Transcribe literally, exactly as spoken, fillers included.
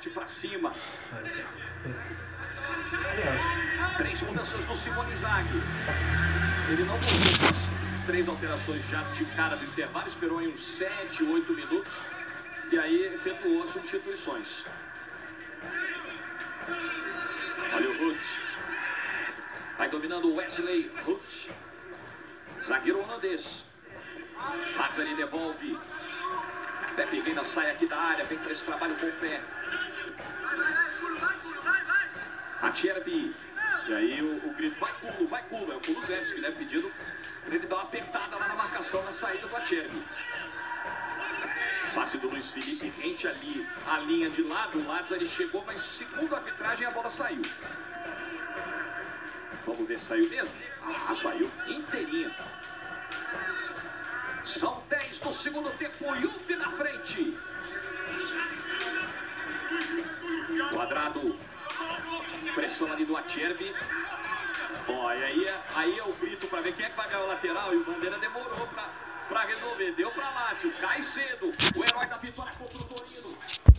parte para cima. Três mudanças do Simone Inzaghi. Ele não mudou as três alterações já de cara do intervalo, esperou em uns sete, oito minutos e aí efetuou as substituições. Olha o Ruth. Vai dominando o Wesley Ruth. Zagueiro holandês. Mazzari devolve. Pepe Reina sai aqui da área, vem para esse trabalho com o pé. Acerbi. E aí o, o grito, vai Culo, vai Culo. É o Kulusevski, né? Pedindo para ele dar uma apertada lá na marcação, na saída do Acerbi. Passe do Luiz Felipe, rente ali a linha de lado. O Mazzari chegou, mas segundo a arbitragem a bola saiu. Vamos ver se saiu mesmo. Ah, saiu inteirinha. São dez do segundo tempo, Juve na frente. Quadrado. Pressão ali do Acerbi. Ó, e aí, aí é o grito para ver quem é que vai ganhar o lateral. E o Bandeira demorou para resolver. Deu para Lazio. Cai cedo. O herói da vitória contra o Torino.